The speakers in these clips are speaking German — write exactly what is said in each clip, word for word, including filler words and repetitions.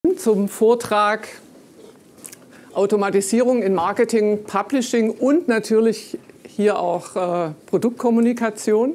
Zum Vortrag Automatisierung in Marketing, Publishing und natürlich hier auch äh, Produktkommunikation.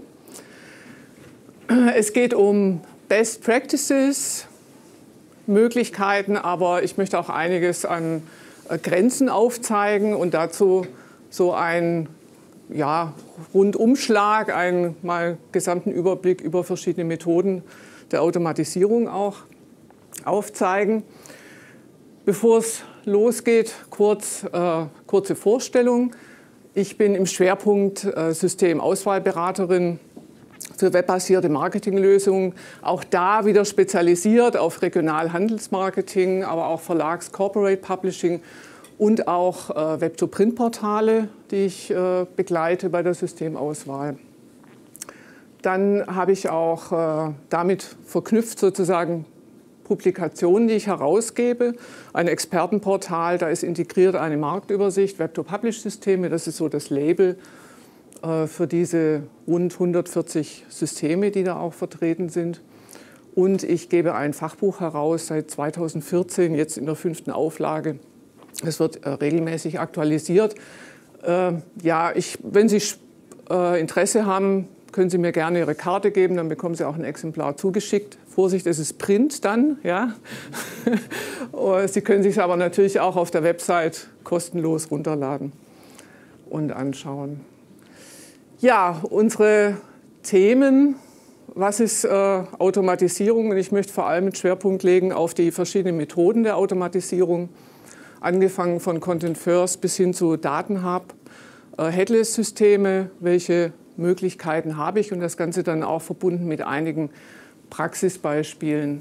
Es geht um Best Practices, Möglichkeiten, aber ich möchte auch einiges an äh, Grenzen aufzeigen und dazu so einen ja, Rundumschlag, einen mal gesamten Überblick über verschiedene Methoden der Automatisierung auch aufzeigen. Bevor es losgeht, kurz, äh, kurze Vorstellung. Ich bin im Schwerpunkt äh, Systemauswahlberaterin für webbasierte Marketinglösungen. Auch da wieder spezialisiert auf Regionalhandelsmarketing, aber auch Verlags-, Corporate Publishing und auch äh, Web-to-Print-Portale, die ich äh, begleite bei der Systemauswahl. Dann habe ich auch äh, damit verknüpft sozusagen Publikationen, die ich herausgebe, ein Expertenportal, da ist integriert eine Marktübersicht, Web-to-Publish-Systeme, das ist so das Label äh, für diese rund hundertvierzig Systeme, die da auch vertreten sind. Und ich gebe ein Fachbuch heraus seit zweitausendvierzehn, jetzt in der fünften Auflage. Es wird äh, regelmäßig aktualisiert. Äh, ja, ich, wenn Sie äh, Interesse haben, können Sie mir gerne Ihre Karte geben, dann bekommen Sie auch ein Exemplar zugeschickt. Vorsicht, es ist Print dann, ja. Sie können sich aber natürlich auch auf der Website kostenlos runterladen und anschauen. Ja, unsere Themen, was ist äh, Automatisierung? Und ich möchte vor allem einen Schwerpunkt legen auf die verschiedenen Methoden der Automatisierung, angefangen von Content First bis hin zu Datenhub, äh, Headless-Systeme, welche Möglichkeiten habe ich und das Ganze dann auch verbunden mit einigen Praxisbeispielen.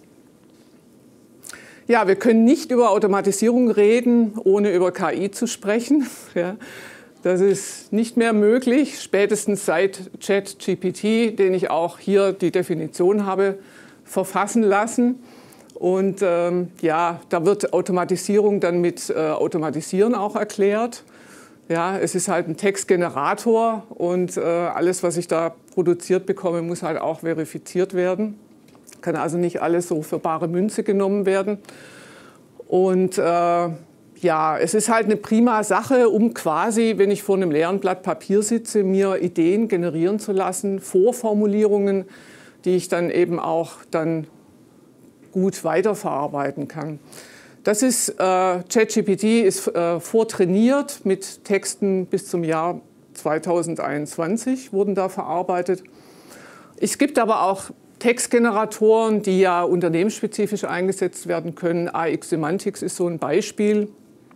Ja, wir können nicht über Automatisierung reden, ohne über K I zu sprechen. Ja, das ist nicht mehr möglich, spätestens seit ChatGPT, den ich auch hier die Definition habe verfassen lassen. Und ähm, ja, da wird Automatisierung dann mit äh, Automatisieren auch erklärt. Ja, es ist halt ein Textgenerator und äh, alles, was ich da produziert bekomme, muss halt auch verifiziert werden. Kann also nicht alles so für bare Münze genommen werden. Und äh, ja, es ist halt eine prima Sache, um quasi, wenn ich vor einem leeren Blatt Papier sitze, mir Ideen generieren zu lassen, Vorformulierungen, die ich dann eben auch dann gut weiterverarbeiten kann. Das ist, äh, ChatGPT ist äh, vortrainiert mit Texten bis zum Jahr zweitausendeinundzwanzig, wurden da verarbeitet. Es gibt aber auch Textgeneratoren, die ja unternehmensspezifisch eingesetzt werden können. A X Semantics ist so ein Beispiel.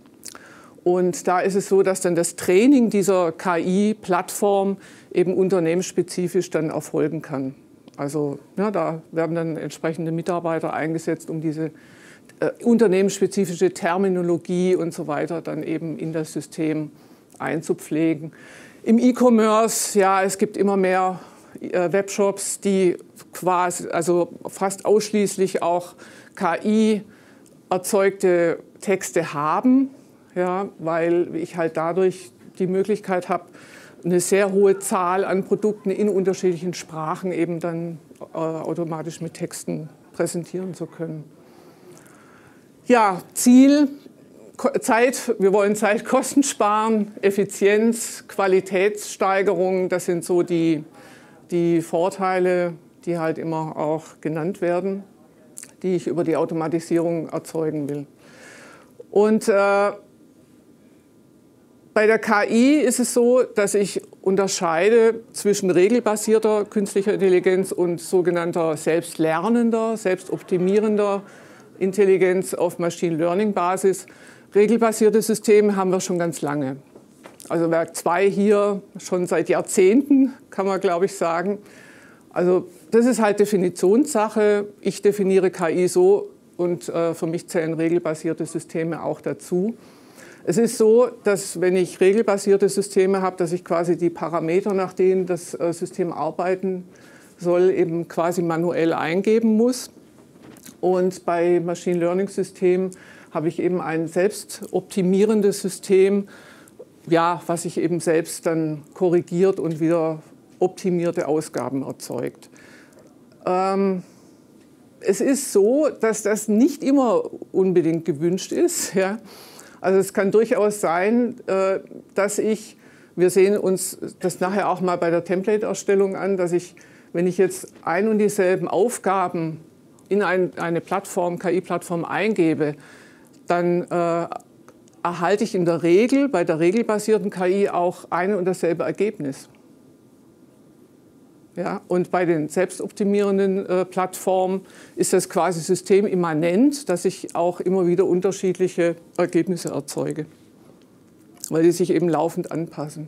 Und da ist es so, dass dann das Training dieser K I-Plattform eben unternehmensspezifisch dann erfolgen kann. Also ja, da werden dann entsprechende Mitarbeiter eingesetzt, um diese Äh, unternehmensspezifische Terminologie und so weiter dann eben in das System einzupflegen. Im E-Commerce, ja, es gibt immer mehr äh, Webshops, die quasi, also fast ausschließlich auch K I-erzeugte Texte haben, ja, weil ich halt dadurch die Möglichkeit habe, eine sehr hohe Zahl an Produkten in unterschiedlichen Sprachen eben dann äh, automatisch mit Texten präsentieren zu können. Ja, Ziel, Zeit, wir wollen Zeit, Kosten sparen, Effizienz, Qualitätssteigerung, das sind so die, die Vorteile, die halt immer auch genannt werden, die ich über die Automatisierung erzeugen will. Und äh, bei der K I ist es so, dass ich unterscheide zwischen regelbasierter künstlicher Intelligenz und sogenannter selbstlernender, selbstoptimierender Intelligenz auf Machine Learning Basis. Regelbasierte Systeme haben wir schon ganz lange. Also Werk zwei hier schon seit Jahrzehnten, kann man glaube ich sagen. Also das ist halt Definitionssache. Ich definiere K I so und äh, für mich zählen regelbasierte Systeme auch dazu. Es ist so, dass wenn ich regelbasierte Systeme habe, dass ich quasi die Parameter, nach denen das äh, System arbeiten soll, eben quasi manuell eingeben muss. Und bei Machine Learning Systemen habe ich eben ein selbstoptimierendes System, ja, was sich eben selbst dann korrigiert und wieder optimierte Ausgaben erzeugt. Ähm, es ist so, dass das nicht immer unbedingt gewünscht ist. Ja. Also es kann durchaus sein, äh, dass ich, wir sehen uns das nachher auch mal bei der Template-Erstellung an, dass ich, wenn ich jetzt ein und dieselben Aufgaben in ein, eine Plattform, K I-Plattform eingebe, dann äh, erhalte ich in der Regel bei der regelbasierten K I auch ein und dasselbe Ergebnis. Ja, und bei den selbstoptimierenden äh, Plattformen ist das quasi systemimmanent, dass ich auch immer wieder unterschiedliche Ergebnisse erzeuge, weil die sich eben laufend anpassen.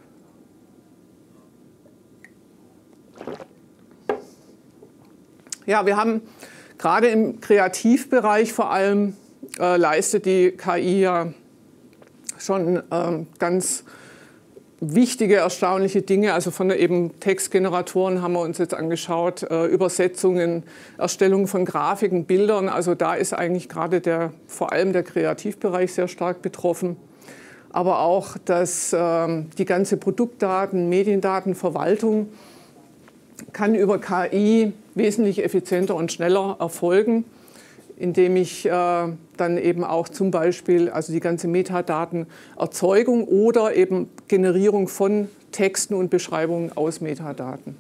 Ja, wir haben gerade im Kreativbereich vor allem äh, leistet die K I ja schon äh, ganz wichtige, erstaunliche Dinge. Also von eben Textgeneratoren haben wir uns jetzt angeschaut, äh, Übersetzungen, Erstellung von Grafiken, Bildern. Also da ist eigentlich gerade der, vor allem der Kreativbereich sehr stark betroffen. Aber auch dass äh, die ganze Produktdaten, Mediendatenverwaltung kann über K I wesentlich effizienter und schneller erfolgen, indem ich äh, dann eben auch zum Beispiel also die ganze Metadatenerzeugung oder eben Generierung von Texten und Beschreibungen aus Metadaten.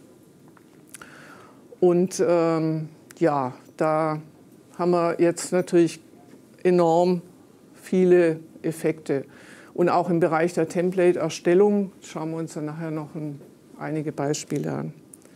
Und ähm, ja, da haben wir jetzt natürlich enorm viele Effekte. Und auch im Bereich der Template-Erstellung schauen wir uns dann nachher noch ein, einige Beispiele an.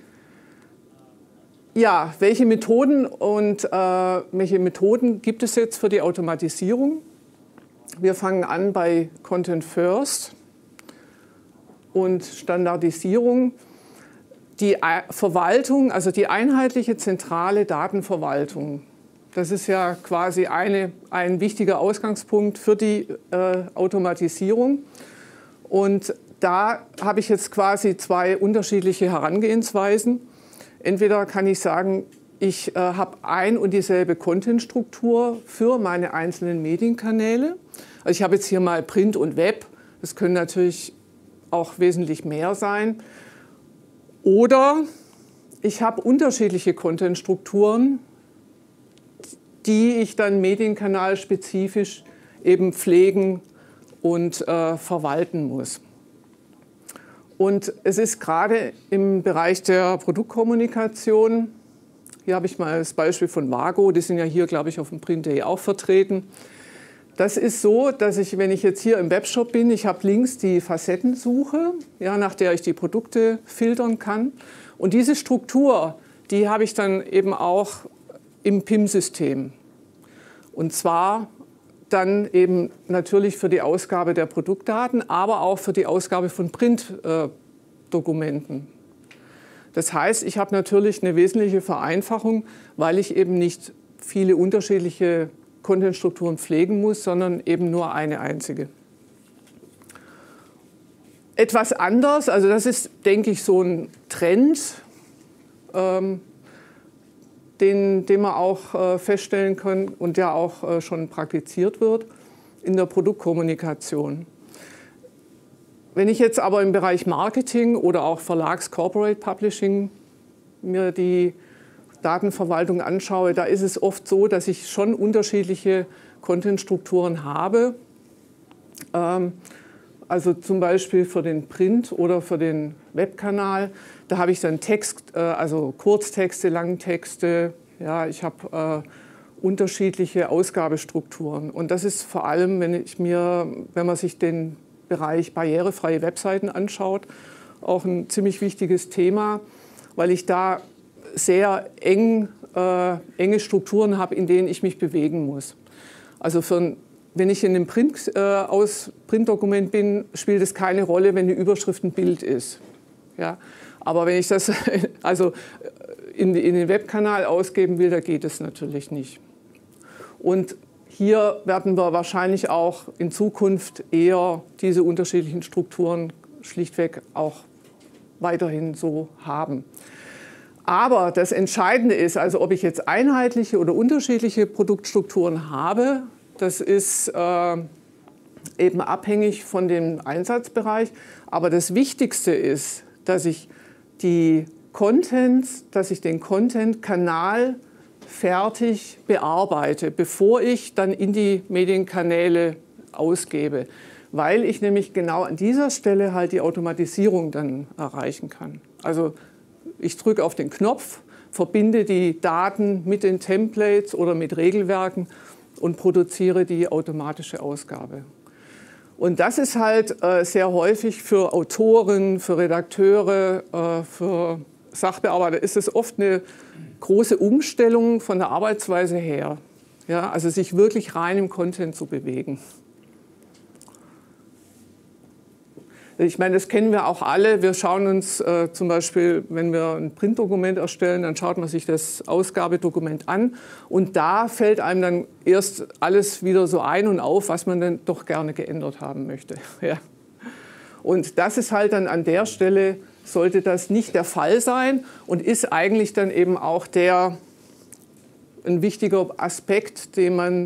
Ja, welche Methoden und äh, welche Methoden gibt es jetzt für die Automatisierung? Wir fangen an bei Content First und Standardisierung. Die Verwaltung, also die einheitliche zentrale Datenverwaltung, das ist ja quasi eine, ein wichtiger Ausgangspunkt für die äh, Automatisierung. Und da habe ich jetzt quasi zwei unterschiedliche Herangehensweisen. Entweder kann ich sagen, ich äh, habe ein und dieselbe Contentstruktur für meine einzelnen Medienkanäle. Also ich habe jetzt hier mal Print und Web. Das können natürlich auch wesentlich mehr sein. Oder ich habe unterschiedliche Contentstrukturen, die ich dann medienkanalspezifisch eben pflegen und äh, verwalten muss. Und es ist gerade im Bereich der Produktkommunikation, hier habe ich mal das Beispiel von Vago, die sind ja hier, glaube ich, auf dem Print punkt de auch vertreten. Das ist so, dass ich, wenn ich jetzt hier im Webshop bin, ich habe links die Facettensuche, ja, nach der ich die Produkte filtern kann. Und diese Struktur, die habe ich dann eben auch im P I M-System. Und zwar dann eben natürlich für die Ausgabe der Produktdaten, aber auch für die Ausgabe von Printdokumenten. Das heißt, ich habe natürlich eine wesentliche Vereinfachung, weil ich eben nicht viele unterschiedliche Contentstrukturen pflegen muss, sondern eben nur eine einzige. Etwas anders, also das ist, denke ich, so ein Trend, ähm, Den, den man auch äh, feststellen kann und der auch äh, schon praktiziert wird in der Produktkommunikation. Wenn ich jetzt aber im Bereich Marketing oder auch Verlags-Corporate Publishing mir die Datenverwaltung anschaue, da ist es oft so, dass ich schon unterschiedliche Contentstrukturen habe. Ähm, also zum Beispiel für den Print- oder für den Webkanal. Da habe ich dann Text, äh, also Kurztexte, Langtexte. Ja, ich habe äh, unterschiedliche Ausgabestrukturen. Und das ist vor allem, wenn ich mir, wenn man sich den Bereich barrierefreie Webseiten anschaut, auch ein ziemlich wichtiges Thema, weil ich da sehr eng, äh, enge Strukturen habe, in denen ich mich bewegen muss. Also für ein Wenn ich in einem Print, äh, aus Printdokument bin, spielt es keine Rolle, wenn die Überschrift ein Bild ist. Ja? Aber wenn ich das also in, in den Webkanal ausgeben will, da geht es natürlich nicht. Und hier werden wir wahrscheinlich auch in Zukunft eher diese unterschiedlichen Strukturen schlichtweg auch weiterhin so haben. Aber das Entscheidende ist, also ob ich jetzt einheitliche oder unterschiedliche Produktstrukturen habe, das ist äh, eben abhängig von dem Einsatzbereich. Aber das Wichtigste ist, dass ich die Contents, dass ich den Content-Kanal fertig bearbeite, bevor ich dann in die Medienkanäle ausgebe, weil ich nämlich genau an dieser Stelle halt die Automatisierung dann erreichen kann. Also ich drücke auf den Knopf, verbinde die Daten mit den Templates oder mit Regelwerken und produziere die automatische Ausgabe. Und das ist halt äh, sehr häufig für Autoren, für Redakteure, äh, für Sachbearbeiter ist es oft eine große Umstellung von der Arbeitsweise her. Ja, also sich wirklich rein im Content zu bewegen. Ich meine, das kennen wir auch alle. Wir schauen uns äh, zum Beispiel, wenn wir ein Printdokument erstellen, dann schaut man sich das Ausgabedokument an. Und da fällt einem dann erst alles wieder so ein und auf, was man dann doch gerne geändert haben möchte. Ja. Und das ist halt dann an der Stelle, sollte das nicht der Fall sein und ist eigentlich dann eben auch der, ein wichtiger Aspekt, den man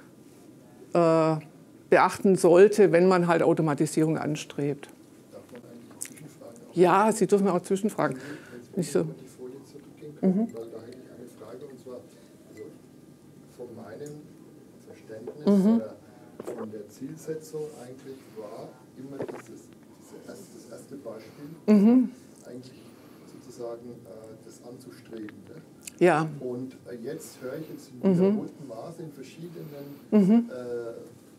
äh, beachten sollte, wenn man halt Automatisierung anstrebt. Darf man eigentlich Zwischenfragen auch? Ja, Sie dürfen auch Zwischenfragen. Wenn Sie so. die Folie zurückgehen können, Mhm. weil da hätte ich eine Frage, und zwar also von meinem Verständnis Mhm. oder von der Zielsetzung eigentlich war immer dieses, diese erste, das erste Beispiel, Mhm. eigentlich sozusagen äh, das anzustreben. Ne? Ja. Und äh, jetzt höre ich jetzt in Mhm. wiederholtem Maße in verschiedenen, Mhm. äh,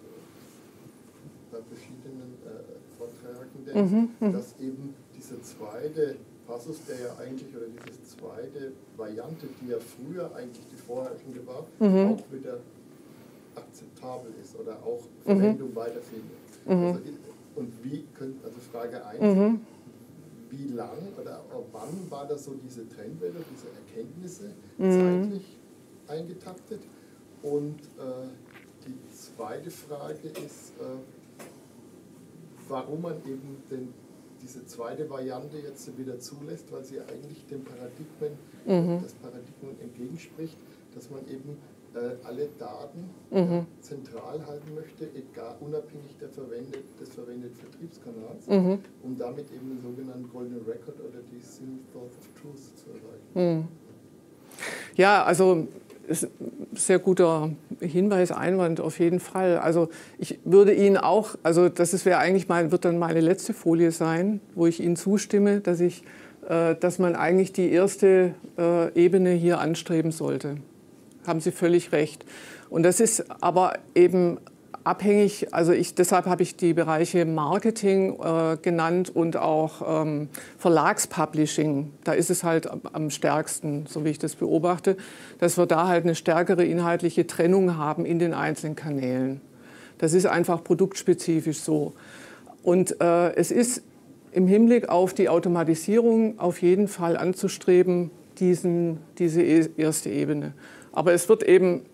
bei verschiedenen äh, Vortragenden, Mhm. Mhm. dass eben dieser zweite Passus, der ja eigentlich, oder diese zweite Variante, die ja früher eigentlich die vorherrschende war, Mhm. auch wieder akzeptabel ist oder auch Verwendung weiterfindet. Mhm. Also, und wie könnt, also Frage eins, Mhm. wie lang oder wann war das so diese Trendwelle, diese Erkenntnisse Mhm. zeitlich eingetaktet? Und äh, die zweite Frage ist, äh, warum man eben den, diese zweite Variante jetzt wieder zulässt, weil sie eigentlich dem Paradigmen, Mhm. das Paradigmen entgegenspricht, dass man eben äh, alle Daten Mhm. zentral halten möchte, egal, unabhängig der verwendet, des verwendeten Vertriebskanals, Mhm. um damit eben den sogenannten Golden Record oder die Single Thought of Truth zu erreichen. Mhm. Ja, also ist ein sehr guter Hinweis, Einwand auf jeden Fall. Also ich würde Ihnen auch, also das wäre eigentlich mein, wird dann meine letzte Folie sein, wo ich Ihnen zustimme, dass ich, äh, dass man eigentlich die erste äh, Ebene hier anstreben sollte. Haben Sie völlig recht. Und das ist aber eben abhängig, also ich, deshalb habe ich die Bereiche Marketing äh, genannt und auch ähm, Verlagspublishing. Da ist es halt am, am stärksten, so wie ich das beobachte, dass wir da halt eine stärkere inhaltliche Trennung haben in den einzelnen Kanälen. Das ist einfach produktspezifisch so. Und äh, es ist im Hinblick auf die Automatisierung auf jeden Fall anzustreben, diesen, diese erste Ebene. Aber es wird eben,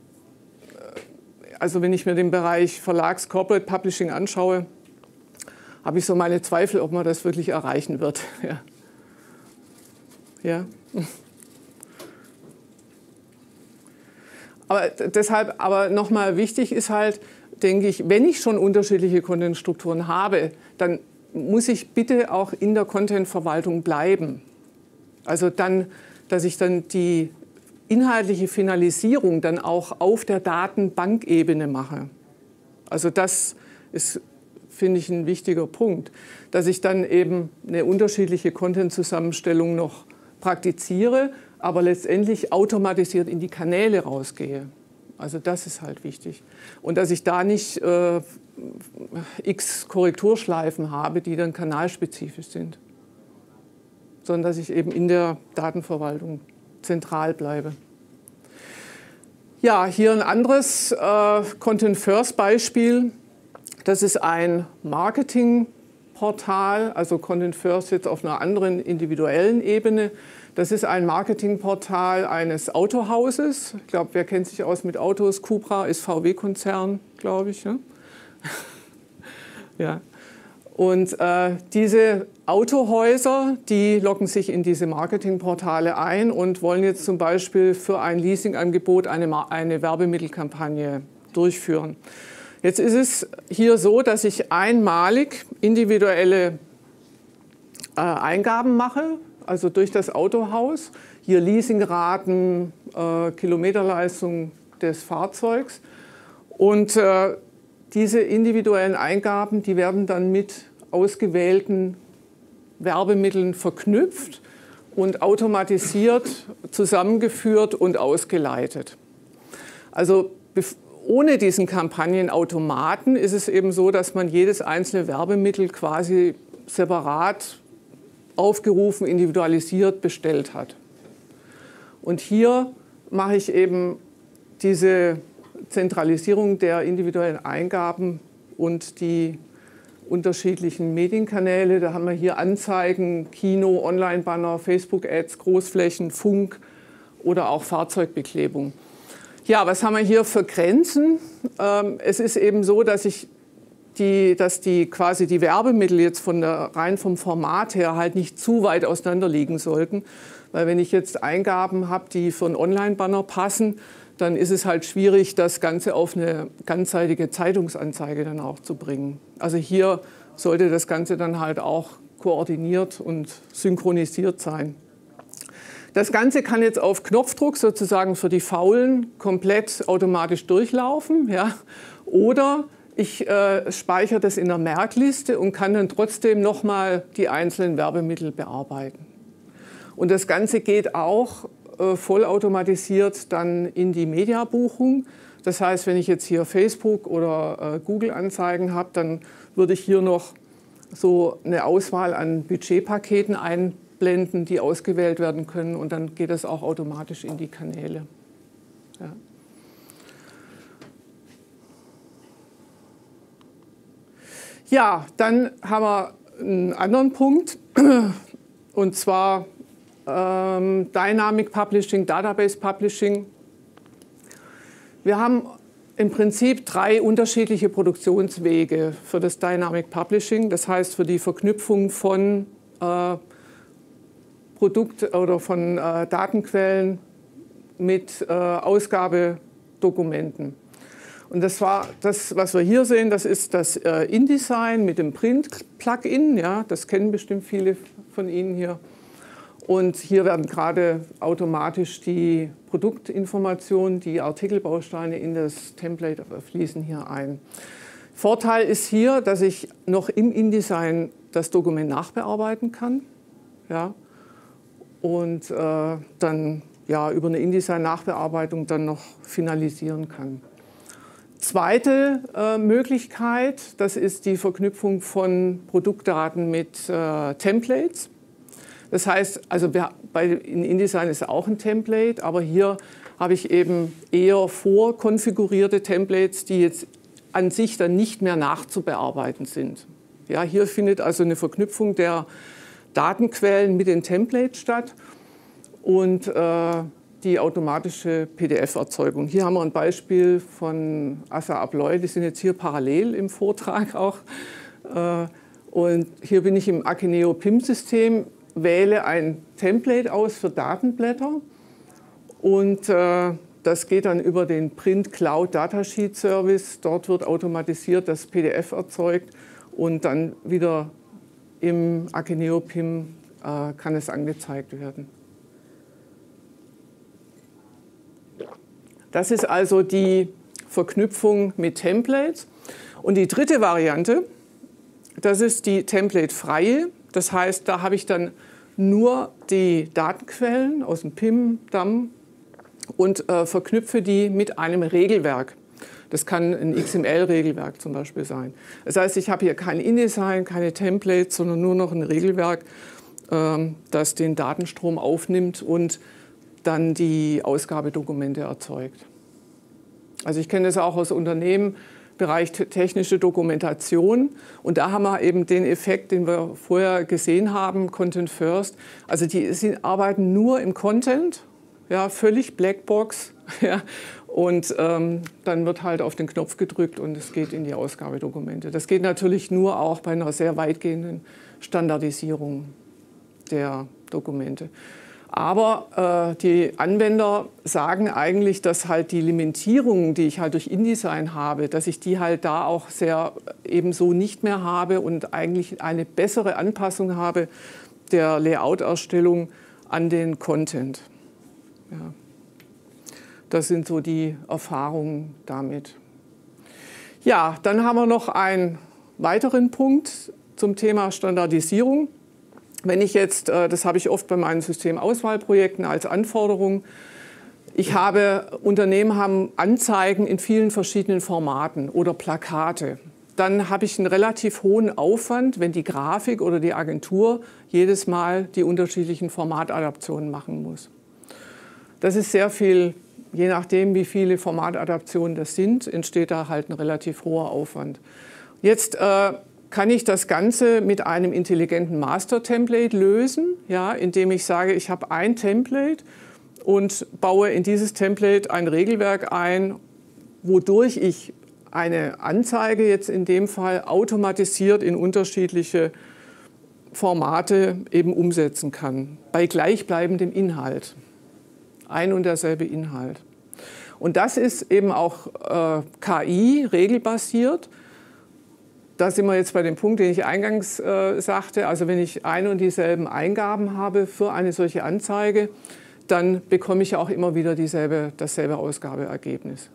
also wenn ich mir den Bereich Verlags Corporate Publishing anschaue, habe ich so meine Zweifel, ob man das wirklich erreichen wird. Ja. Ja. Aber deshalb, aber nochmal wichtig ist halt, denke ich, wenn ich schon unterschiedliche Contentstrukturen habe, dann muss ich bitte auch in der Contentverwaltung bleiben. Also dann, dass ich dann die inhaltliche Finalisierung dann auch auf der Datenbankebene mache. Also das ist, finde ich, ein wichtiger Punkt, dass ich dann eben eine unterschiedliche Content-Zusammenstellung noch praktiziere, aber letztendlich automatisiert in die Kanäle rausgehe. Also das ist halt wichtig. Und dass ich da nicht äh, x Korrekturschleifen habe, die dann kanalspezifisch sind, sondern dass ich eben in der Datenverwaltung zentral bleibe. Ja, hier ein anderes äh, Content-First-Beispiel. Das ist ein Marketingportal, also Content-First jetzt auf einer anderen individuellen Ebene. Das ist ein Marketingportal eines Autohauses. Ich glaube, wer kennt sich aus mit Autos? Cupra ist V W-Konzern, glaube ich. Ne? Ja. Und äh, diese Autohäuser, die loggen sich in diese Marketingportale ein und wollen jetzt zum Beispiel für ein Leasingangebot eine, eine Werbemittelkampagne durchführen. Jetzt ist es hier so, dass ich einmalig individuelle äh, Eingaben mache, also durch das Autohaus. Hier Leasingraten, äh, Kilometerleistung des Fahrzeugs. Und äh, diese individuellen Eingaben, die werden dann mit ausgewählten Werbemitteln verknüpft und automatisiert zusammengeführt und ausgeleitet. Also ohne diesen Kampagnenautomaten ist es eben so, dass man jedes einzelne Werbemittel quasi separat aufgerufen, individualisiert bestellt hat. Und hier mache ich eben diese Zentralisierung der individuellen Eingaben und die unterschiedlichen Medienkanäle. Da haben wir hier Anzeigen, Kino, Online-Banner, Facebook-Ads, Großflächen, Funk oder auch Fahrzeugbeklebung. Ja, was haben wir hier für Grenzen? Ähm, es ist eben so, dass ich die, dass die quasi die Werbemittel jetzt von der, rein vom Format her halt nicht zu weit auseinander liegen sollten. Weil wenn ich jetzt Eingaben habe, die für einen Online-Banner passen, dann ist es halt schwierig, das Ganze auf eine ganzseitige Zeitungsanzeige dann auch zu bringen. Also hier sollte das Ganze dann halt auch koordiniert und synchronisiert sein. Das Ganze kann jetzt auf Knopfdruck sozusagen für die Faulen komplett automatisch durchlaufen. Ja? Oder ich äh, speichere das in der Merkliste und kann dann trotzdem nochmal die einzelnen Werbemittel bearbeiten. Und das Ganze geht auch äh, vollautomatisiert dann in die Mediabuchung. Das heißt, wenn ich jetzt hier Facebook oder äh, Google-Anzeigen habe, dann würde ich hier noch so eine Auswahl an Budgetpaketen einblenden, die ausgewählt werden können. Und dann geht das auch automatisch in die Kanäle. Ja. Ja, dann haben wir einen anderen Punkt, und zwar ähm, Dynamic Publishing, Database Publishing. Wir haben im Prinzip drei unterschiedliche Produktionswege für das Dynamic Publishing, das heißt für die Verknüpfung von äh, Produkt- oder von äh, Datenquellen mit äh, Ausgabedokumenten. Und das war das, was wir hier sehen, das ist das äh, InDesign mit dem Print-Plugin. Ja, das kennen bestimmt viele von Ihnen hier. Und hier werden gerade automatisch die Produktinformationen, die Artikelbausteine in das Template fließen hier ein. Vorteil ist hier, dass ich noch im InDesign das Dokument nachbearbeiten kann. Ja, und äh, dann ja, über eine InDesign-Nachbearbeitung dann noch finalisieren kann. Zweite äh, Möglichkeit, das ist die Verknüpfung von Produktdaten mit äh, Templates. Das heißt, also wir, bei, in InDesign ist auch ein Template, aber hier habe ich eben eher vorkonfigurierte Templates, die jetzt an sich dann nicht mehr nachzubearbeiten sind. Ja, hier findet also eine Verknüpfung der Datenquellen mit den Templates statt und äh, die automatische P D F-Erzeugung. Hier haben wir ein Beispiel von Assa Abloy, die sind jetzt hier parallel im Vortrag auch. Und hier bin ich im Akeneo P I M-System, wähle ein Template aus für Datenblätter und das geht dann über den Print Cloud Datasheet Service. Dort wird automatisiert das P D F erzeugt und dann wieder im Akeneo P I M kann es angezeigt werden. Das ist also die Verknüpfung mit Templates. Und die dritte Variante, das ist die Template-freie. Das heißt, da habe ich dann nur die Datenquellen aus dem P I M, D A M und äh, verknüpfe die mit einem Regelwerk. Das kann ein X M L-Regelwerk zum Beispiel sein. Das heißt, ich habe hier kein InDesign, keine Templates, sondern nur noch ein Regelwerk, äh, das den Datenstrom aufnimmt und dann die Ausgabedokumente erzeugt. Also ich kenne das auch aus Unternehmen, Bereich technische Dokumentation. Und da haben wir eben den Effekt, den wir vorher gesehen haben, Content First. Also die sie arbeiten nur im Content, ja, völlig Blackbox. Ja, und ähm, dann wird halt auf den Knopf gedrückt und es geht in die Ausgabedokumente. Das geht natürlich nur auch bei einer sehr weitgehenden Standardisierung der Dokumente. Aber äh, die Anwender sagen eigentlich, dass halt die Limitierungen, die ich halt durch InDesign habe, dass ich die halt da auch sehr ebenso nicht mehr habe und eigentlich eine bessere Anpassung habe, der Layout-Erstellung an den Content. Ja. Das sind so die Erfahrungen damit. Ja, dann haben wir noch einen weiteren Punkt zum Thema Standardisierung. Wenn ich jetzt, das habe ich oft bei meinen Systemauswahlprojekten als Anforderung, ich habe, Unternehmen haben Anzeigen in vielen verschiedenen Formaten oder Plakate. Dann habe ich einen relativ hohen Aufwand, wenn die Grafik oder die Agentur jedes Mal die unterschiedlichen Formatadaptionen machen muss. Das ist sehr viel, je nachdem wie viele Formatadaptionen das sind, entsteht da halt ein relativ hoher Aufwand. Jetzt äh, kann ich das Ganze mit einem intelligenten Master-Template lösen, ja, indem ich sage, ich habe ein Template und baue in dieses Template ein Regelwerk ein, wodurch ich eine Anzeige jetzt in dem Fall automatisiert in unterschiedliche Formate eben umsetzen kann, bei gleichbleibendem Inhalt. Ein und derselbe Inhalt. Und das ist eben auch äh, K I, regelbasiert. Da sind wir jetzt bei dem Punkt, den ich eingangs äh, sagte. Also wenn ich ein und dieselben Eingaben habe für eine solche Anzeige, dann bekomme ich auch immer wieder dieselbe, dasselbe Ausgabeergebnis.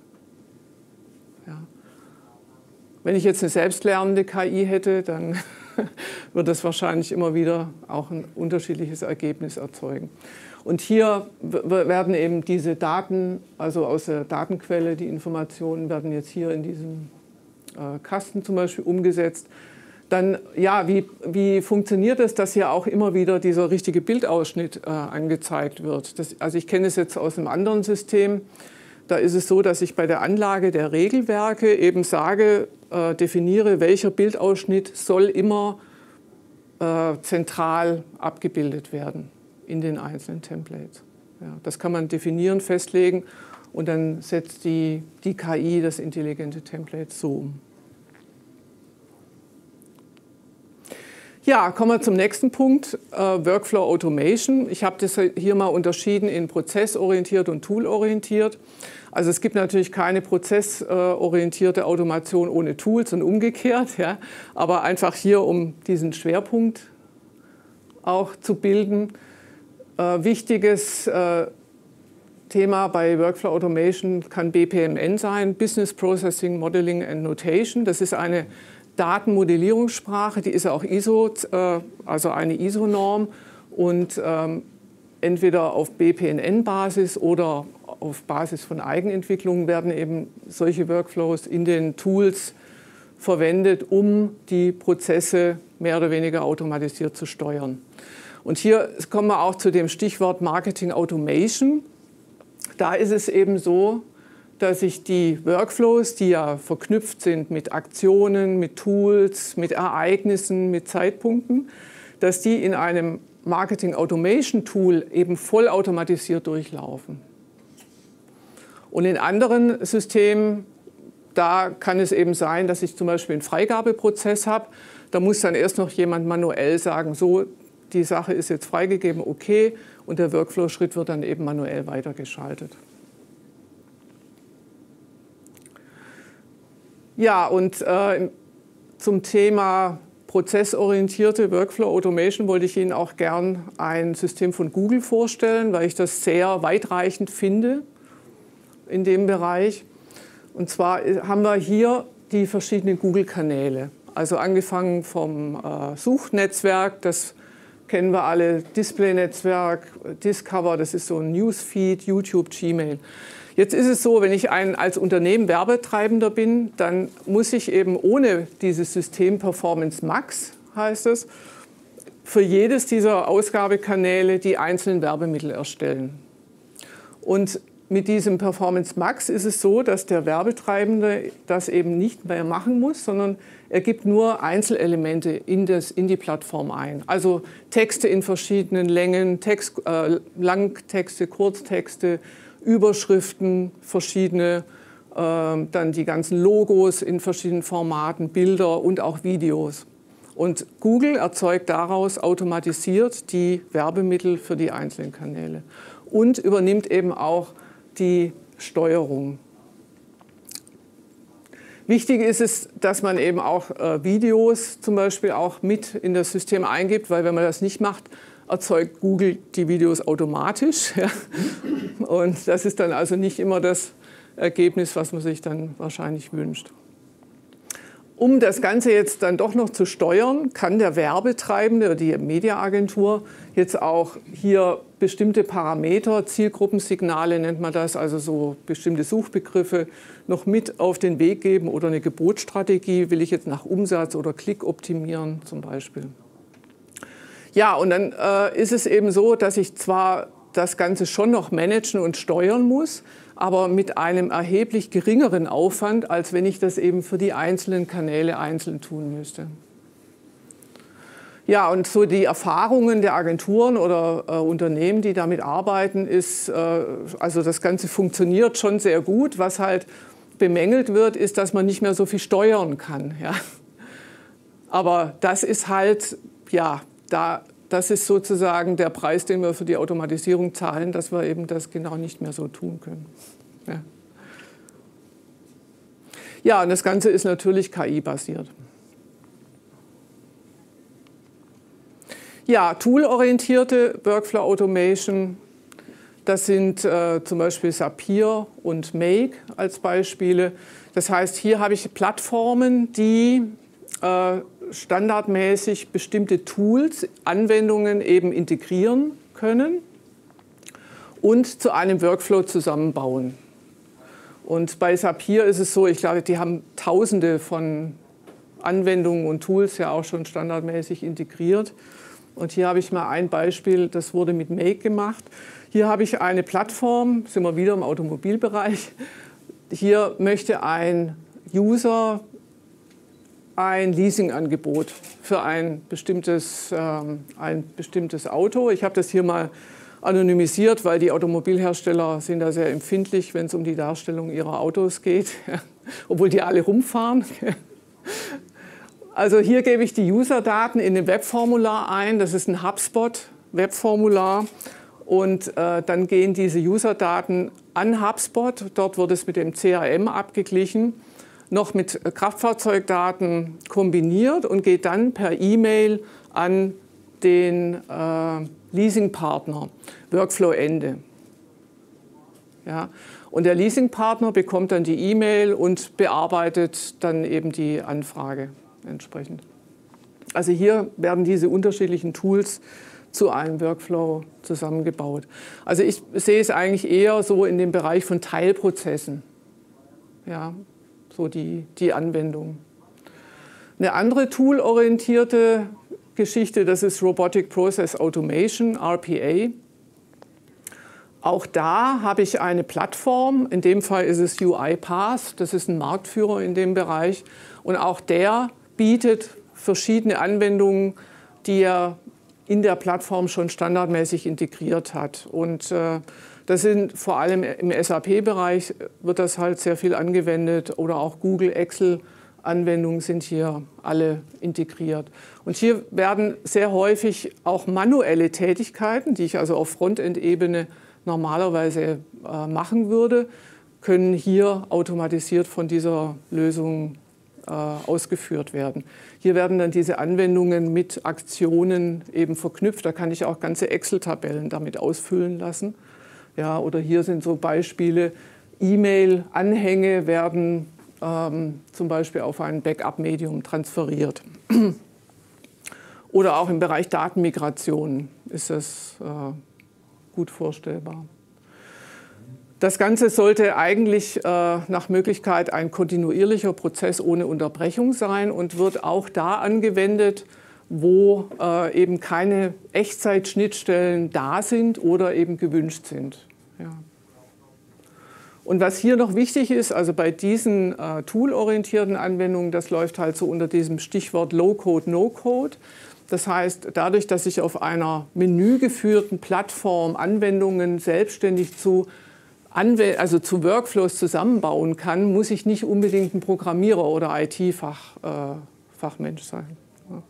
Ja. Wenn ich jetzt eine selbstlernende K I hätte, dann wird das wahrscheinlich immer wieder auch ein unterschiedliches Ergebnis erzeugen. Und hier werden eben diese Daten, also aus der Datenquelle, die Informationen werden jetzt hier in diesem äh, Kasten zum Beispiel umgesetzt. Dann, ja, wie, wie funktioniert es, dass hier auch immer wieder dieser richtige Bildausschnitt äh, angezeigt wird? Das, also ich kenne es jetzt aus einem anderen System. Da ist es so, dass ich bei der Anlage der Regelwerke eben sage, äh, definiere, welcher Bildausschnitt soll immer äh, zentral abgebildet werden in den einzelnen Templates. Ja, das kann man definieren, festlegen und dann setzt die, die K I das intelligente Template so um. Ja, kommen wir zum nächsten Punkt, äh, Workflow Automation. Ich habe das hier mal unterschieden in prozessorientiert und toolorientiert. Also es gibt natürlich keine prozessorientierte Automation ohne Tools und umgekehrt, ja, aber einfach hier, um diesen Schwerpunkt auch zu bilden. Äh, wichtiges äh, Thema bei Workflow Automation kann B P M N sein, Business Processing Modeling and Notation. Das ist eine Datenmodellierungssprache, die ist auch I S O, äh, also eine I S O-Norm und ähm, entweder auf B P N N-Basis oder auf Basis von Eigenentwicklungen werden eben solche Workflows in den Tools verwendet, um die Prozesse mehr oder weniger automatisiert zu steuern. Und hier kommen wir auch zu dem Stichwort Marketing Automation. Da ist es eben so, dass ich die Workflows, die ja verknüpft sind mit Aktionen, mit Tools, mit Ereignissen, mit Zeitpunkten, dass die in einem Marketing Automation Tool eben vollautomatisiert durchlaufen. Und in anderen Systemen, da kann es eben sein, dass ich zum Beispiel einen Freigabeprozess habe. Da muss dann erst noch jemand manuell sagen, so, die Sache ist jetzt freigegeben, okay, und der Workflow-Schritt wird dann eben manuell weitergeschaltet. Ja, und äh, zum Thema prozessorientierte Workflow Automation wollte ich Ihnen auch gern ein System von Google vorstellen, weil ich das sehr weitreichend finde in dem Bereich. Und zwar haben wir hier die verschiedenen Google-Kanäle. Also angefangen vom äh, Suchnetzwerk, das kennen wir alle, Display-Netzwerk, Discover, das ist so ein Newsfeed, YouTube, Gmail. Jetzt ist es so, wenn ich ein, als Unternehmen Werbetreibender bin, dann muss ich eben ohne dieses System Performance Max, heißt es, für jedes dieser Ausgabekanäle die einzelnen Werbemittel erstellen. Und mit diesem Performance Max ist es so, dass der Werbetreibende das eben nicht mehr machen muss, sondern er gibt nur Einzelelemente in, das, in die Plattform ein. Also Texte in verschiedenen Längen, Text, äh, Langtexte, Kurztexte, Überschriften, verschiedene, äh, dann die ganzen Logos in verschiedenen Formaten, Bilder und auch Videos. Und Google erzeugt daraus automatisiert die Werbemittel für die einzelnen Kanäle und übernimmt eben auch die Steuerung. Wichtig ist es, dass man eben auch äh, Videos zum Beispiel auch mit in das System eingibt, weil wenn man das nicht macht, erzeugt Google die Videos automatisch. Ja. Und das ist dann also nicht immer das Ergebnis, was man sich dann wahrscheinlich wünscht. Um das Ganze jetzt dann doch noch zu steuern, kann der Werbetreibende oder die Mediaagentur jetzt auch hier bestimmte Parameter, Zielgruppensignale nennt man das, also so bestimmte Suchbegriffe noch mit auf den Weg geben oder eine Gebotsstrategie, will ich jetzt nach Umsatz oder Klick optimieren zum Beispiel. Ja, und dann äh, ist es eben so, dass ich zwar das Ganze schon noch managen und steuern muss, aber mit einem erheblich geringeren Aufwand, als wenn ich das eben für die einzelnen Kanäle einzeln tun müsste. Ja, und so die Erfahrungen der Agenturen oder äh, Unternehmen, die damit arbeiten, ist, äh, also das Ganze funktioniert schon sehr gut. Was halt bemängelt wird, ist, dass man nicht mehr so viel steuern kann. Ja. Aber das ist halt, ja, da, das ist sozusagen der Preis, den wir für die Automatisierung zahlen, dass wir eben das genau nicht mehr so tun können. Ja, ja, und das Ganze ist natürlich K I-basiert. Ja, toolorientierte Workflow Automation, das sind äh, zum Beispiel Zapier und Make als Beispiele. Das heißt, hier habe ich Plattformen, die äh, standardmäßig bestimmte Tools, Anwendungen eben integrieren können und zu einem Workflow zusammenbauen. Und bei Zapier ist es so, ich glaube, die haben Tausende von Anwendungen und Tools ja auch schon standardmäßig integriert. Und hier habe ich mal ein Beispiel, das wurde mit Make gemacht. Hier habe ich eine Plattform, sind wir wieder im Automobilbereich. Hier möchte ein User ein Leasingangebot für ein bestimmtes, ähm, ein bestimmtes Auto. Ich habe das hier mal anonymisiert, weil die Automobilhersteller sind da sehr empfindlich, wenn es um die Darstellung ihrer Autos geht, obwohl die alle rumfahren. Also hier gebe ich die User-Daten in ein Webformular ein. Das ist ein HubSpot-Webformular. Und äh, dann gehen diese User-Daten an HubSpot. Dort wird es mit dem C R M abgeglichen, noch mit Kraftfahrzeugdaten kombiniert und geht dann per E-Mail an den äh, Leasingpartner, Workflow-Ende. Ja. Und der Leasingpartner bekommt dann die E-Mail und bearbeitet dann eben die Anfrage entsprechend. Also hier werden diese unterschiedlichen Tools zu einem Workflow zusammengebaut. Also ich sehe es eigentlich eher so in dem Bereich von Teilprozessen, ja, so die, die Anwendung. Eine andere toolorientierte Geschichte, das ist Robotic Process Automation, R P A. Auch da habe ich eine Plattform, in dem Fall ist es UiPath, das ist ein Marktführer in dem Bereich. Und auch der bietet verschiedene Anwendungen, die er in der Plattform schon standardmäßig integriert hat. Und äh, das sind vor allem im S A P-Bereich wird das halt sehr viel angewendet oder auch Google, Excel-Anwendungen sind hier alle integriert. Und hier werden sehr häufig auch manuelle Tätigkeiten, die ich also auf Frontend-Ebene normalerweise äh, machen würde, können hier automatisiert von dieser Lösung äh, ausgeführt werden. Hier werden dann diese Anwendungen mit Aktionen eben verknüpft. Da kann ich auch ganze Excel-Tabellen damit ausfüllen lassen. Ja, oder hier sind so Beispiele, E-Mail-Anhänge werden ähm, zum Beispiel auf ein Backup-Medium transferiert. Oder auch im Bereich Datenmigration ist das äh, gut vorstellbar. Das Ganze sollte eigentlich äh, nach Möglichkeit ein kontinuierlicher Prozess ohne Unterbrechung sein und wird auch da angewendet, wo äh, eben keine Echtzeitschnittstellen da sind oder eben gewünscht sind. Ja. Und was hier noch wichtig ist, also bei diesen äh, toolorientierten Anwendungen, das läuft halt so unter diesem Stichwort Low-Code, No-Code. Das heißt, dadurch, dass ich auf einer menügeführten Plattform Anwendungen selbstständig zu, Anwend- also zu Workflows zusammenbauen kann, muss ich nicht unbedingt ein Programmierer oder I T-Fachmensch äh, sein. Ja.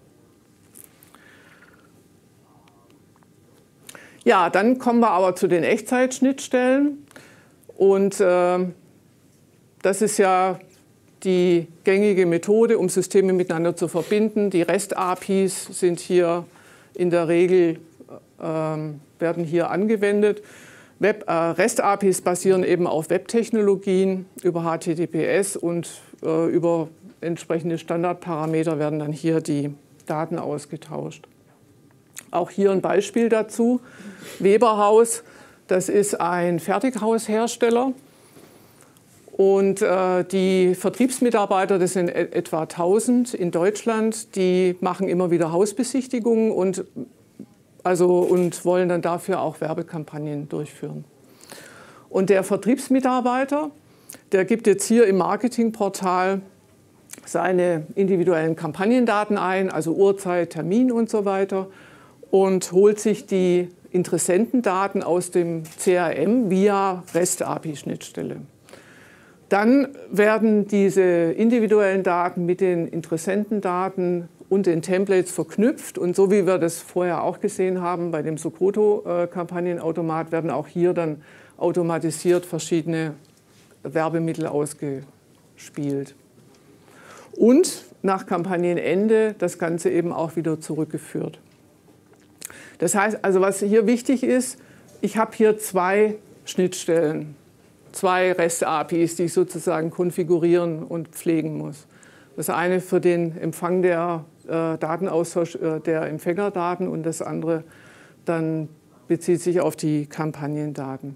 Ja, dann kommen wir aber zu den Echtzeitschnittstellen. Und äh, das ist ja die gängige Methode, um Systeme miteinander zu verbinden. Die REST-A P Is sind hier in der Regel, ähm, werden hier angewendet. Web, äh, REST-A P Is basieren eben auf Web-Technologien über H T T P S und äh, über entsprechende Standardparameter werden dann hier die Daten ausgetauscht. Auch hier ein Beispiel dazu. Weberhaus, das ist ein Fertighaushersteller. Und äh, die Vertriebsmitarbeiter, das sind etwa tausend in Deutschland, die machen immer wieder Hausbesichtigungen und, also, und wollen dann dafür auch Werbekampagnen durchführen. Und der Vertriebsmitarbeiter, der gibt jetzt hier im Marketingportal seine individuellen Kampagnendaten ein, also Uhrzeit, Termin und so weiter, und holt sich die Interessentendaten aus dem C R M via REST-A P I-Schnittstelle. Dann werden diese individuellen Daten mit den Interessentendaten und den Templates verknüpft. Und so wie wir das vorher auch gesehen haben bei dem Socoto-Kampagnenautomat, werden auch hier dann automatisiert verschiedene Werbemittel ausgespielt. Und nach Kampagnenende das Ganze eben auch wieder zurückgeführt. Das heißt, also was hier wichtig ist, ich habe hier zwei Schnittstellen. Zwei REST-A P Is, die ich sozusagen konfigurieren und pflegen muss. Das eine für den Empfang der äh, Datenaustausch äh, der Empfängerdaten und das andere dann bezieht sich auf die Kampagnendaten.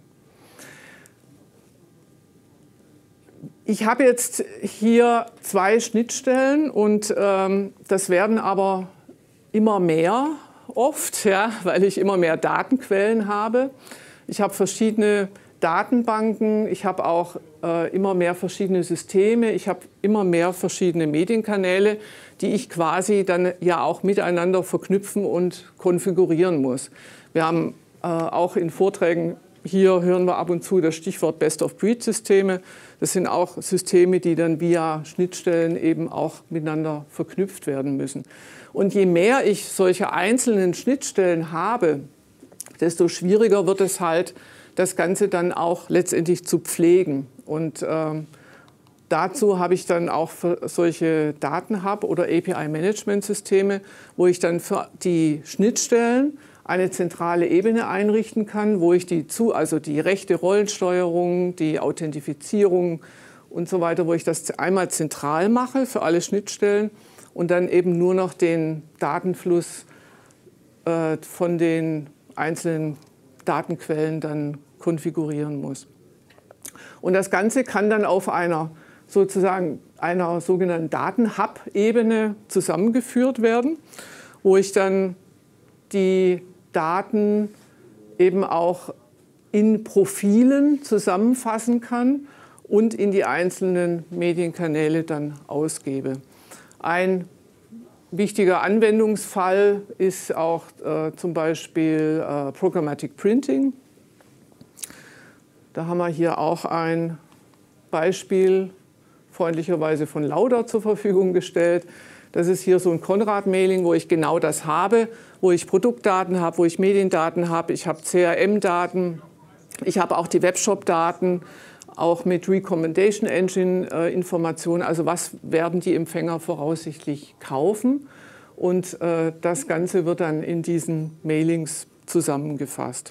Ich habe jetzt hier zwei Schnittstellen und ähm, das werden aber immer mehr oft, ja, weil ich immer mehr Datenquellen habe. Ich habe verschiedene Datenbanken, ich habe auch äh, immer mehr verschiedene Systeme, ich habe immer mehr verschiedene Medienkanäle, die ich quasi dann ja auch miteinander verknüpfen und konfigurieren muss. Wir haben äh, auch in Vorträgen, hier hören wir ab und zu das Stichwort Best-of-Breed-Systeme. Das sind auch Systeme, die dann via Schnittstellen eben auch miteinander verknüpft werden müssen. Und je mehr ich solche einzelnen Schnittstellen habe, desto schwieriger wird es halt, das Ganze dann auch letztendlich zu pflegen. Und ähm, dazu habe ich dann auch für solche Datenhub- oder A P I-Management-Systeme, wo ich dann für die Schnittstellen eine zentrale Ebene einrichten kann, wo ich die, zu, also die rechte Rollensteuerung, die Authentifizierung und so weiter, wo ich das einmal zentral mache für alle Schnittstellen und dann eben nur noch den Datenfluss äh, von den einzelnen Datenquellen dann konfigurieren muss. Und das Ganze kann dann auf einer sozusagen einer sogenannten Daten-Hub-Ebene zusammengeführt werden, wo ich dann die Daten eben auch in Profilen zusammenfassen kann und in die einzelnen Medienkanäle dann ausgebe. Ein wichtiger Anwendungsfall ist auch äh, zum Beispiel äh, Programmatic Printing. Da haben wir hier auch ein Beispiel freundlicherweise von Lauda zur Verfügung gestellt. Das ist hier so ein Konrad-Mailing, wo ich genau das habe, wo ich Produktdaten habe, wo ich Mediendaten habe, ich habe C R M-Daten, ich habe auch die Webshop-Daten, auch mit Recommendation Engine äh, Informationen, also was werden die Empfänger voraussichtlich kaufen. Und äh, das Ganze wird dann in diesen Mailings zusammengefasst.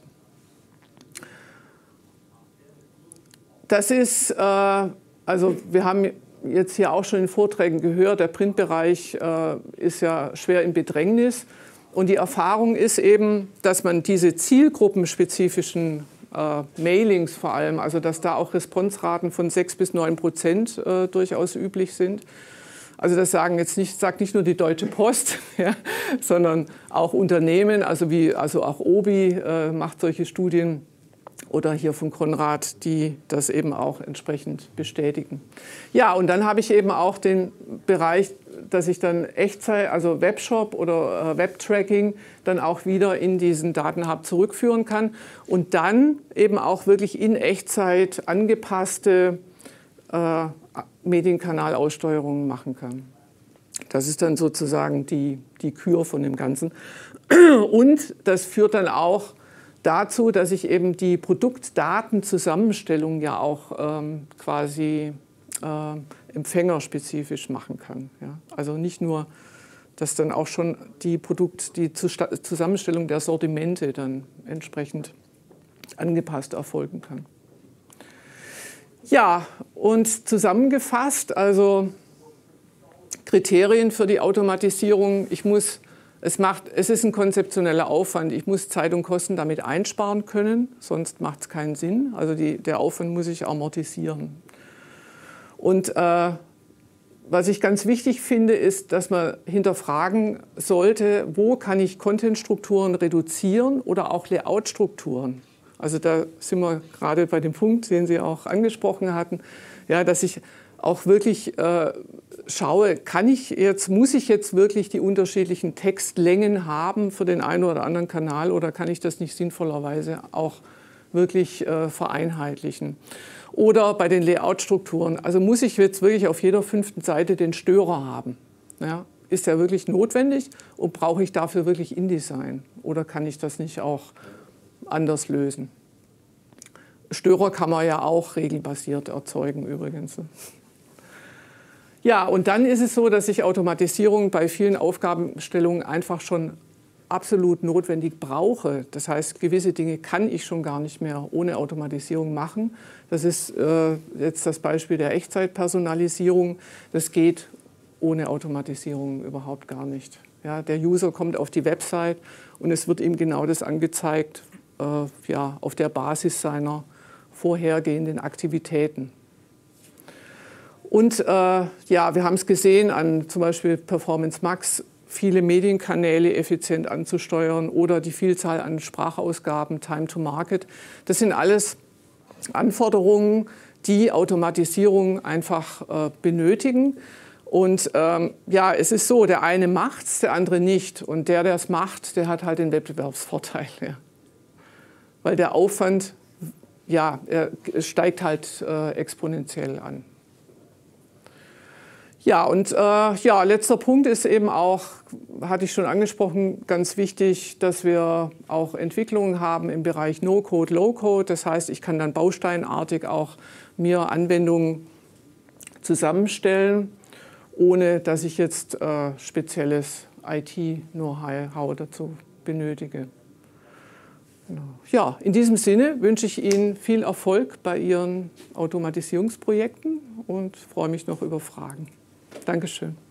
Das ist, äh, also wir haben jetzt hier auch schon in Vorträgen gehört, der Printbereich äh, ist ja schwer in Bedrängnis. Und die Erfahrung ist eben, dass man diese zielgruppenspezifischen äh, Mailings vor allem, also dass da auch Responsraten von sechs bis neun Prozent äh, durchaus üblich sind. Also das sagen jetzt nicht, sagt nicht nur die Deutsche Post, ja, sondern auch Unternehmen, also, wie, also auch Obi äh, macht solche Studien. Oder hier von Konrad, die das eben auch entsprechend bestätigen. Ja, und dann habe ich eben auch den Bereich, dass ich dann Echtzeit, also Webshop oder äh, Webtracking, dann auch wieder in diesen Datenhub zurückführen kann und dann eben auch wirklich in Echtzeit angepasste äh, Medienkanalaussteuerungen machen kann. Das ist dann sozusagen die, die Kür von dem Ganzen. Und das führt dann auch dazu, dass ich eben die Produktdatenzusammenstellung ja auch ähm, quasi äh, empfängerspezifisch machen kann. Ja. Also nicht nur, dass dann auch schon die Produkt, die Zusammenstellung der Sortimente dann entsprechend angepasst erfolgen kann. Ja, und zusammengefasst, also Kriterien für die Automatisierung. Ich muss, es, macht, es ist ein konzeptioneller Aufwand. Ich muss Zeit und Kosten damit einsparen können, sonst macht es keinen Sinn. Also die, der Aufwand muss ich amortisieren. Und äh, was ich ganz wichtig finde, ist, dass man hinterfragen sollte, wo kann ich Contentstrukturen reduzieren oder auch Layoutstrukturen. Also da sind wir gerade bei dem Punkt, den Sie auch angesprochen hatten, ja, dass ich auch wirklich äh, schaue, kann ich jetzt, muss ich jetzt wirklich die unterschiedlichen Textlängen haben für den einen oder anderen Kanal oder kann ich das nicht sinnvollerweise auch wirklich äh, vereinheitlichen? Oder bei den Layout-Strukturen, also muss ich jetzt wirklich auf jeder fünften Seite den Störer haben? Ja, ist der wirklich notwendig und brauche ich dafür wirklich InDesign? Oder kann ich das nicht auch anders lösen? Störer kann man ja auch regelbasiert erzeugen übrigens. Ja, und dann ist es so, dass ich Automatisierung bei vielen Aufgabenstellungen einfach schon absolut notwendig brauche. Das heißt, gewisse Dinge kann ich schon gar nicht mehr ohne Automatisierung machen. Das ist äh, jetzt das Beispiel der Echtzeitpersonalisierung. Das geht ohne Automatisierung überhaupt gar nicht. Ja, der User kommt auf die Website und es wird ihm genau das angezeigt, äh, ja, auf der Basis seiner vorhergehenden Aktivitäten. Und äh, ja, wir haben es gesehen an zum Beispiel Performance Max, viele Medienkanäle effizient anzusteuern oder die Vielzahl an Sprachausgaben, Time to Market. Das sind alles Anforderungen, die Automatisierung einfach äh, benötigen. Und ähm, ja, es ist so, der eine macht es, der andere nicht. Und der, der es macht, der hat halt den Wettbewerbsvorteil. Ja. Weil der Aufwand, ja, er steigt halt äh, exponentiell an. Ja, und äh, ja, letzter Punkt ist eben auch, hatte ich schon angesprochen, ganz wichtig, dass wir auch Entwicklungen haben im Bereich No-Code, Low-Code. Das heißt, ich kann dann bausteinartig auch mir Anwendungen zusammenstellen, ohne dass ich jetzt äh, spezielles I T-Know-how dazu benötige. Genau. Ja, in diesem Sinne wünsche ich Ihnen viel Erfolg bei Ihren Automatisierungsprojekten und freue mich noch über Fragen. Dankeschön.